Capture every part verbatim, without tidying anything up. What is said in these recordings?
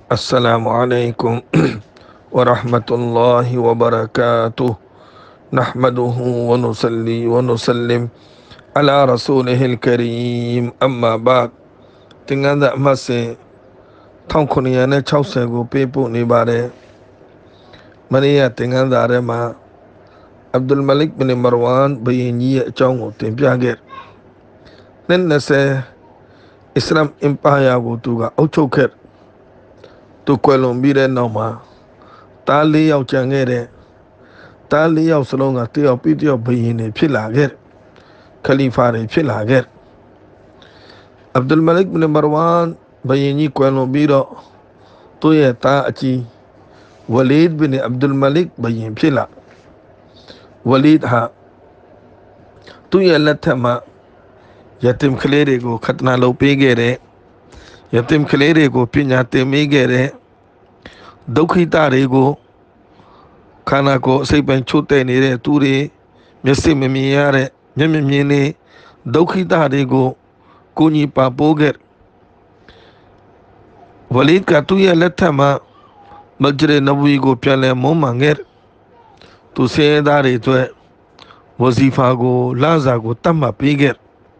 السلام عليكم ورحمة الله وبركاته نحمده ونصلي ونسلم على رسوله الكريم أما بعد تنغذا مسي تنكنيانا تشوسيغو بيبو نباري منيا تنغذا رما عبد الملك بن مروان بيني چاونغو تنبياغير ننسي إسلام إمبايا غوتوغا أوچوكر tu kwelon biတဲ့နောက်မှာတားလေးယောက်ကျန်ခဲ့တဲ့တားလေးယောက်စလုံးကတယောက်ပြီးတယောက်ဘယင်တွေဖြစ်လာခဲ့ခလီဖာတွေဖြစ်လာခဲ့အဗ်ဒุลမလစ်ဘင်မာရဝမ်ဘယင်ကြီးကွယ်လွန်ပြီးတော့သူ့ရဲ့သားအကြီးဝလီဒ်ဘင်အဗ်ဒุลမလစ်ဘယင်ဖြစ်လာဝလီဒ်ဟာသူ့ရဲ့လက်ထက်မှာယတင်ကလေးတွေကိုခတနာလုပ်ပေးခဲ့တဲ့ယတင်ကလေးတွေကိုပညာသင်ပေးခဲ့တဲ့ဒုက္ခိတတွေကိုခန္ဓာကိုယ်အစိတ်ပိုင်းချို့တဲ့နေတဲ့သူတွေမျက်စိမမြင်ရတဲ့မျက်မြင်မြင်နေဒုက္ခိတတွေကိုကိုကြီးပါပိုးခဲ့ဝလီဒ်ကသူ့ရဲ့လက်ထက်မှာမဂျရနဘဝီကိုပြန်လဲမုန်းမှန်ခဲ့သူစဲသားတွေအတွက်ဝဇီဖာကိုလာဇာကိုတတ်မှတ်ပေးခဲ့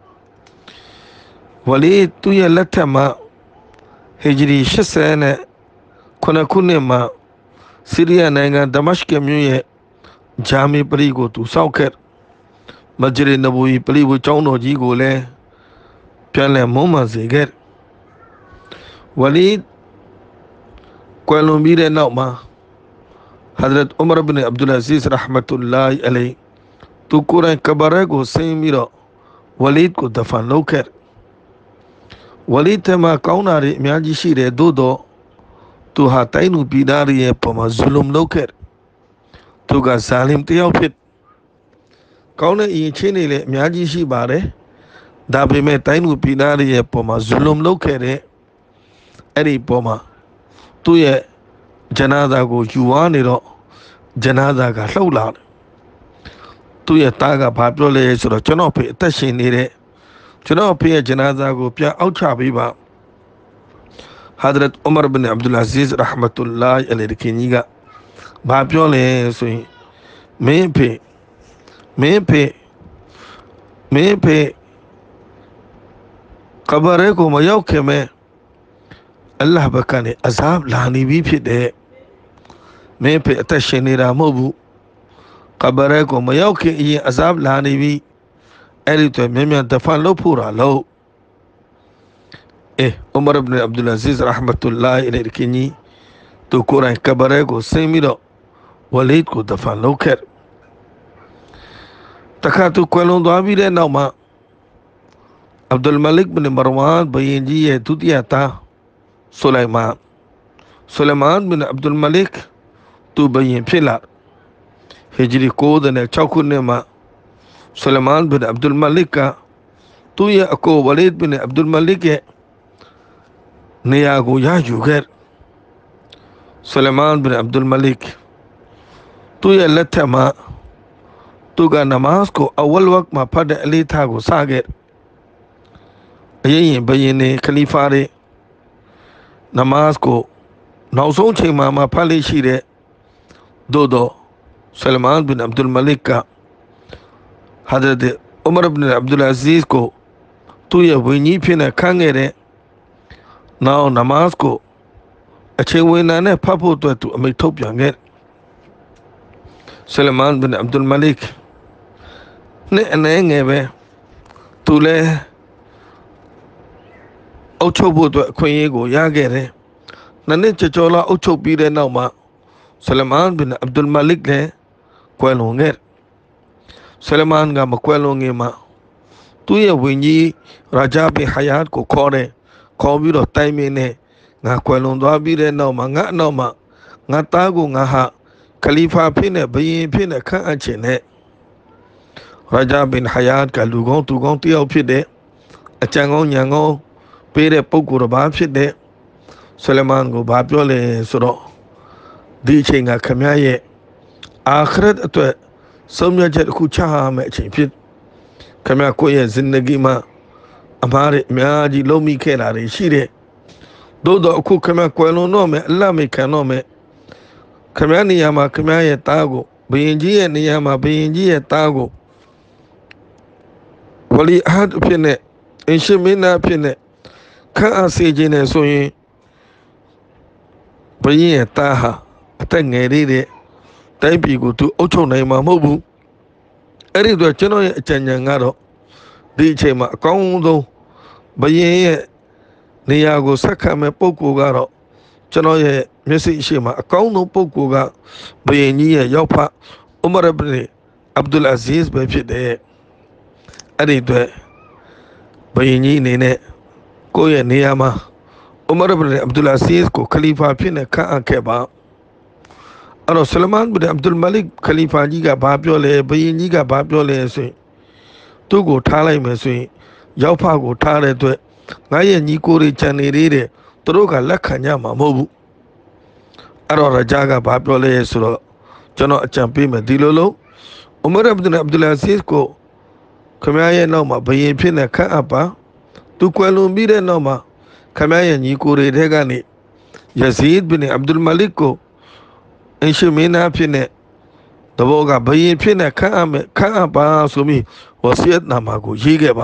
ဝလီဒ်သူ့ရဲ့လက်ထက်မှာဟီဂျရီ၈၀နဲ့ခုနှစ်ခုနှစ်မှာဆီးရီးယားနိုင်ငံဒမရှ်ကမြို့ရဲ့ဂျာမီပရိကိုသူစောက်ခဲ့မဂျရနဘဝီပရိဝကျောင်းတော်ကြီးကိုလည်းပြန်လည်မုန်းမှန်စေခဲ့ဝလီဒ်ကွယ်လွန်ပြီးတဲ့နောက်မှာဟဇရတ်ဥမရ်ဘင်အဗ်ဒุลအဇီဇ်ရဟ်မတုလာဟ်အလိုင်သူကိုယ်တိုင်ကဘာရဲကိုဆင်းပြီးတော့ဝလီဒ်ကိုဒဖန်လုပ်ခဲ့ဝလီဒ်မှာကောင်းတာတွေအများကြီးရှိတယ်သို့တော့သူဟာတိုင်းလူပြည်သားတွေရဲ့ပုံမှာဇူလုံလုပ်ခဲ့သူကဇာလင်တယောက်ဖြစ်ကောင်းတဲ့အရင်ချင်းတွေလည်းအများကြီးရှိပါတယ်ဒါပေမဲ့တိုင်းလူပြည်သားတွေရဲ့ပုံမှာဇူလုံလုပ်ခဲ့တဲ့အဲ့ဒီပုံမှာသူ့ရဲ့ဂျနာဇာကိုယူဝါနေတော့ဂျနာဇာကလှုပ်လာတယ်သူ့ရဲ့သားကဘာပြောလဲဆိုတော့ကျွန်တော်ဖေအသက်ရှင်နေတဲ့ကျွန်တော်ဖေရဲ့ဂျနာဇာကိုပြန်အောက်ချပေးပါဟဇရတ်ဥမရ်ဘင်အဗ်ဒุลအဇီဇ်ရဟ်မတုလာဟ်အလိုင်ခင်ကြီးကဘာပြောလဲဆိုရင်မင်းဖေမင်းဖေမင်းဖေကဘာရဲကိုမရောက်ခင်မဲ့အလ္လာဟ်ဘက်ကနေအဇာဘ်လာနေပြီဖြစ်တဲ့မင်းဖေအသက်ရှင်နေတာမဟုတ်ဘူးကဘာရဲကိုမရောက်ခင်အရင်အဇာဘ်လာနေပြီအဲ့ဒီတော့မြန်မြန်ဒဖန်လုပ်ဖို့တာလို့အေးဥမရ်ဘင်အဗ်ဒุลအဇီဇ်ရဟ်မတုလာဟ်အလိုင်ခင်ကြီးသူကိုယ်တိုင်ကဘာရဲကိုဆင်းပြီးတော့ဝလီဒ်ကိုဒဖန်လုပ်ခဲ့တခါသူကွယ်လွန်သွားပြီးတဲ့နောက်မှာအဗ်ဒุลမလစ်ဘင်မာရဝမ်ဘယင်ကြီးရဲ့ဒုတိယသားဆူလိုင်မန်ဆူလိုင်မန်ဘင်အဗ်ဒุลမလစ်သူဘယင်ဖြစ်လာဟီဂျရီ၉၆ခုနှစ်မှာဆူလိုင်မန်ဘင်အဗ်ဒุลမလစ်ကသူရဲ့အကိုဝလီဒ်ဘင်အဗ်ဒุลမလစ်ရဲ့နေရာကိုရယူခဲ့ဆူလိုင်မန်ဘင်အဗ်ဒุลမလစ်သူရဲ့လက်ထက်မှာသူကနမတ်ကိုအဝလ်ဝက်မှာဖတ်တဲ့အလေးထားကိုစခဲ့အရင်ရင်ဘယင်နေခလီဖာတွေနမတ်ကိုနောက်ဆုံးချိန်မှာမှဖတ်လို့ရှိတဲ့သို့တော့ဆူလိုင်မန်ဘင်အဗ်ဒุลမလစ်ကဟဇရတ်ဥမရ်ဘင်အဗ်ဒุลအဇီဇ်ကိုသူရဲ့ဝင်းကြီးဖြစ်နေခန့်ခဲ့တဲ့နောက်နမတ်ကိုအချိန်ဝင်တာနဲ့ဖတ်ဖို့အတွက်သူအမိန့်ထုတ်ပြန်ခဲ့ဆူလိုင်မန်ဘင်အဗ်ဒุลမလစ်နဲ့အနေငယ်ပဲသူလည်းအုပ်ချုပ်ဖို့အတွက်အခွင့်အရေးကိုရခဲ့တယ်။နှစ်နှစ်ကျော်လောက်အုပ်ချုပ်ပြီးတဲ့နောက်မှာဆူလိုင်မန်ဘင်အဗ်ဒุลမလစ်လည်းကွယ်လွန်ခဲ့ဆူလိုင်မန်ကမကွယ်လွန်ခင်မှာသူ့ရဲ့ဝင်းကြီးရာဂျာဘင်ဟယာတ်ကိုခေါ်တယ်ခေါ်ပြီးတော့တိုင်မင်းနဲ့ငါကွယ်လွန်သွားပြီးတဲ့နောက်မှာငါအနောက်မှာငါသားကိုငါဟာခလီဖာဖြစ်နေဘယင်ဖြစ်နေခန့်အပ်ခြင်းနဲ့ရာဂျာဘင်ဟယာတ်ကလူကောင်းသူကောင်းတယောက်ဖြစ်တဲ့အကြံကောင်းဉာဏ်ကောင်းပေးတဲ့ပုဂ္ဂိုလ်တစ်ပါးဖြစ်တဲ့ဆူလိုင်မန်ကိုဘာပြောလဲဆိုတော့ဒီအချိန်ကခမရဲ့အာခရတ်အတွက်ဆုံးဖြတ်ချက်တစ်ခုချရမယ့်အချိန်ဖြစ်ခမကိုယ့်ရဲ့ဇင်နဂီမှာအမားတွေအများကြီးလုံးမိခဲ့တာတွေရှိတဲ့သို့တော့အခုခင်ဗျကွယ်လွန်တော့မယ်အလတ်မိခံတော့မယ်ခင်ဗျနေရာမှာခင်ဗျရဲ့သားကိုဘယင်ကြီးရဲ့နေရာမှာဘယင်ကြီးရဲ့သားကိုဝလီအာဟဒ်အဖြစ်နဲ့အင်ရှင်မင်းသားအဖြစ်နဲ့ခန့်အပ်စေခြင်းနဲ့ဆိုရင်ဘယင်ရဲ့သားဟာအသက်ငယ်သေးတဲ့တိုင်းပြည်ကိုသူအုပ်ချုပ်နိုင်မှာမဟုတ်ဘူးအဲ့ဒီတော့ကျွန်တော်ရဲ့အကြံဉာဏ်ကတော့ဒီအချိန်မှာအကောင်းဆုံးဘယင်ရဲ့နေရာကိုဆက်ခံမဲ့ပုံကိုကတော့ကျွန်တော်ရဲ့မျက်စိရှိမှာအကောင်းဆုံးပုံကိုကဘယင်ကြီးရဲ့ရောက်ဖဥမာရဘ်ဘင်အဗ်ဒူလ်အဇီဇ်ပဲဖြစ်တယ်အဲ့ဒီအတွက်ဘယင်ကြီးအနေနဲ့ကိုယ့်ရဲ့နေရာမှာဥမာရ်ဘင်အဗ်ဒူလ်အဇီဇ်ကိုခလီဖာဖြစ်နေခန့်အပ်ခဲ့ပါအဲ့တော့ဆလမန်ဘင်အဗ်ဒူလ်မလစ်ခလီဖာကြီးကဘာပြောလဲဘယင်ကြီးကဘာပြောလဲဆိုရင်သူ့ကိုထားလိုက်မယ်ဆိုရင်ရောက်ဖကိုထားတဲ့အတွက်ငါရဲ့ညီကိုတွေကြံနေသေးတယ်သူတို့ကလက်ခံကြမှာမဟုတ်ဘူးအဲ့တော့ရဂျာကဘာပြောလဲဆိုတော့ကျွန်တော်အကြံပေးမယ်ဒီလိုလို့ဥမာရ်အဗ်ဒူလ်အဗ်ဒူလ်အဇီဇ်ကိုခင်ဗျားရဲ့နောက်မှာဘယင်ဖြစ်နေခန့်အပ်ပါသူကွယ်လွန်ပြီးတဲ့နောက်မှာခင်ဗျားရဲ့ညီကိုတွေထဲကနေယဇီဒ်ဘင်အဗ်ဒူလ်မလစ်ကိုအင်ရှင်မင်းသားဖြစ်နေတဘောကဘယင်ဖြစ်နေခန့်အပ်မယ်ခန့်အပ်ပါဆိုပြီးဝစီယတ်နာမာကိုရေးခဲ့ပါ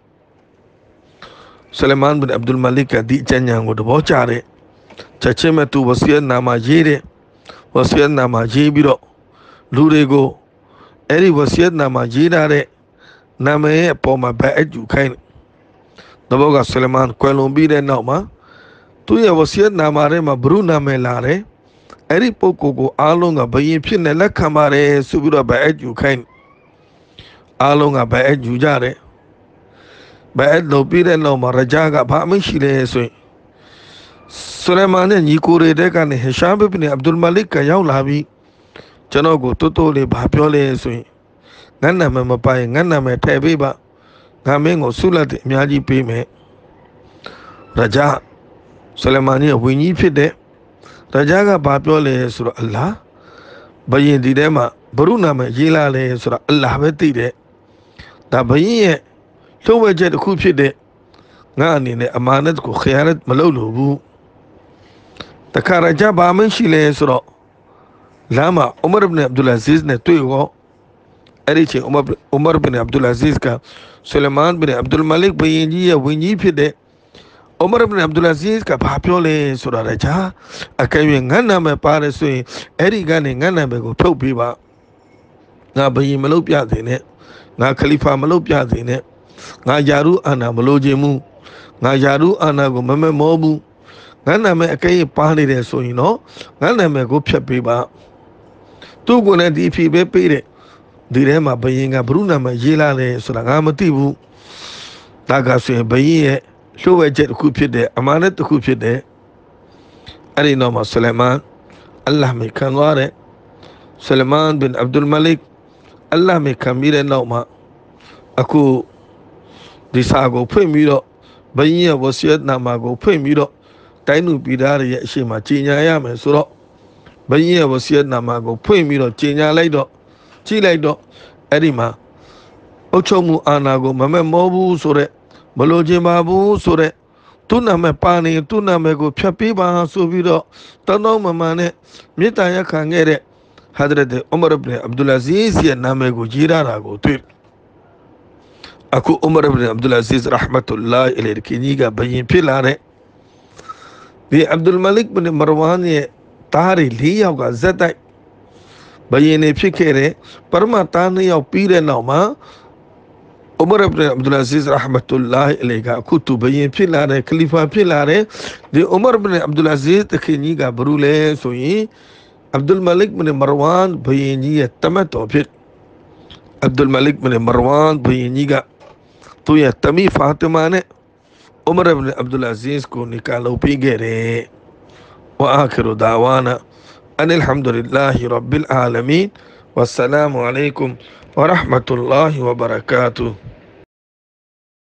ဆလမန်ဘင်အဗ်ဒူလ်မလစ်ကဒီအကြံဉာဏ်ကိုတဘောကြတယ်ချက်ချင်းမဲ့သူဝစီယတ်နာမာရေးတယ်ဝစီယတ်နာမာရေးပြီးတော့လူတွေကိုအဲ့ဒီဝစီယတ်နာမာရေးထားတဲ့နာမည်ရဲ့အပေါ်မှာဘယ်အကျူခိုင်းတဘောကဆလမန်ကွယ်လွန်ပြီးတဲ့နောက်မှာသူ့ရဲ့ဝစီယတ်နာမာထဲမှာဘရုနာမည်လာတယ်အဲ့ဒီပုဂ္ဂိုလ်ကိုအားလုံးကဘယင်ဖြစ်နေလက်ခံပါတယ်ဆိုပြီးတော့ဘယ်အကျူခိုင်းအားလုံးကဘယ်အကျူကြတယ်ဘယ်လိုပြီးတဲ့နောက်မှာရဂျာကဘာမရှိလဲဆိုရင်ဆူလိုင်မန်နဲ့ညီကိုတွေတဲ့ကနေဟရှာဘ်ဘင်အဗ်ဒူလ်မလစ်ကရောက်လာပြီးကျွန်တော်ကိုတိုးတိုးလေးဘာပြောလဲဆိုရင်ငါနာမည်မပိုင်ငါနာမည်ထည့်ပေးပါငါမင်းကိုဆုလက်တဲ့အများကြီးပေးမယ်ရဂျာဆူလိုင်မန်ရဲ့ဝင်းကြီးဖြစ်တဲ့ရဂျာကဘာပြောလဲဆိုတော့အလ္လာဟ်ဘယင်ဒီထဲမှာဘရုနာမည်ရေးလာလဲဆိုတော့အလ္လာဟ်ပဲသိတယ်ဒါဘယင်ရဲ့လှုပ်ဝဲချက်တစ်ခုဖြစ်တဲ့ငါအနေနဲ့အမာနတ်ကိုခယာရတ်မလုပ်လို့ဘူးတခါရဂျာဘာမရှိလဲဆိုတော့လာမဥမာရ်ဘင်အဗ်ဒူလ်အဇီဇ်နဲ့တွေ့ရောအဲ့ဒီချိန်ဥမာဥမာရ်ဘင်အဗ်ဒူလ်အဇီဇ်ကဆူလိုင်မန်ဘင်အဗ်ဒူလ်မလစ်ဘယင်ကြီးရဲ့ဝင်ကြီးဖြစ်တဲ့ဥမာရ်ဘင်အဗ်ဒူလ်အဇီဇ်ကဘာပြောလဲဆိုတာရဂျာအကယ်၍ငါနာမည်ပါတယ်ဆိုရင်အဲ့ဒီကနေငါနာမည်ကိုထုတ်ပေးပါငါဘယင်မလုပ်ပြသေးနဲ့ငါခလီဖာမလုပ်ပြသေးနဲ့ငါယာရုအာနာမလိုချင်ဘူးငါယာရုအာနာကိုမမမောဘူးငါနာမည်အကဲပါနေတယ်ဆိုရင်တော့ငါနာမည်ကိုဖျက်ပေးပါသူ့ကိုလည်းဒီဖြေပဲပေးတယ်ဒီထဲမှာဘယင်ကဘုရုနာမည်ရေးလာတယ်ဆိုတာငါမသိဘူးဒါကဆိုရင်ဘယင်ရဲ့လှုပ်ဝဲချက်တစ်ခုဖြစ်တဲ့အမာနတ်တစ်ခုဖြစ်တဲ့အဲ့ဒီနောက်မှာဆူလိုင်မန်အလ္လာဟ်မိခံသွားတယ်ဆူလိုင်မန်ဘင်အဗ်ဒူလ်မလစ်အလ္လာဟ်မိခံပြီးတဲ့နောက်မှာအခုဒီစာကိုဖွင့်ပြီးတော့ဘယင်ရဲ့ဝစီယတ်နာမာကိုဖွင့်ပြီးတော့တိုင်းလူပြည်သားတွေရဲ့အရှိမကြီးညာရမယ်ဆိုတော့ဘယင်ရဲ့ဝစီယတ်နာမာကိုဖွင့်ပြီးတော့ကြီးညာလိုက်တော့ကြည့်လိုက်တော့အဲ့ဒီမှာအုတ်ချုပ်မှုအာဏာကိုမမဲ့မောဘူးဆိုတဲ့မလိုချင်ပါဘူးဆိုတဲ့သူ့နာမည်ပါနေသူ့နာမည်ကိုဖျက်ပေးပါဆိုပြီးတော့တောင်းတောင်းမမှန်နဲ့မြေတားရခံခဲ့တဲ့ဟာဒရတ်ဥမာရ်ဘင်အဗ်ဒူလ်အဇီဇ်ရဲ့နာမည်ကိုရေးရတာကိုတွေ့အခုဥမာရ်ဘင်အဗ်ဒူလ်အဇီဇ်ရဟ်မတ်တူလာဟ်အလိုင်ကကြီးကဘယင်ဖြစ်လာတဲ့ဒီအဗ်ဒူလ်မလစ်ဘင်မရဝမ်ရဲ့တားရီလေးယောက်ကဇက်တိုက်ဘယင်နေဖြစ်ခဲ့တဲ့ပရမတားနှစ်ယောက်ပြီးတဲ့နောက်မှာဥမာရ်ဘင်အဗ်ဒူလ်အဇီဇ်ရဟ်မတ်တူလာဟ်အလိုင်ကအခုသူဘယင်ဖြစ်လာတဲ့ခလီဖာဖြစ်လာတဲ့ဒီဥမာရ်ဘင်အဗ်ဒူလ်အဇီဇ်တခင်ကြီးကဘရူလဲဆိုရင်အဗ်ဒူလ်မလစ်ဘင်မရဝမ်ဘယင်ကြီးရဲ့တမတ်တော်ဖြစ်အဗ်ဒူလ်မလစ်ဘင်မရဝမ်ဘယင်ကြီးကသူရဲ့တမီဖာတီမာနဲ့ဥမာရ်ဘင်အဗ်ဒူလ်အဇီဇ်ကိုနိကာလုပ်ပေးခဲ့တယ်ဝအာခီရူဒါဝါနာအန်အလ်ဟမ်ဒူလ illah ရဘ်ဘ်အာလမီန်ဝဆလာမုအလိုင်ကွမ်ဝရဟ်မတ်တူလာဟ်ဝဘရကာတူ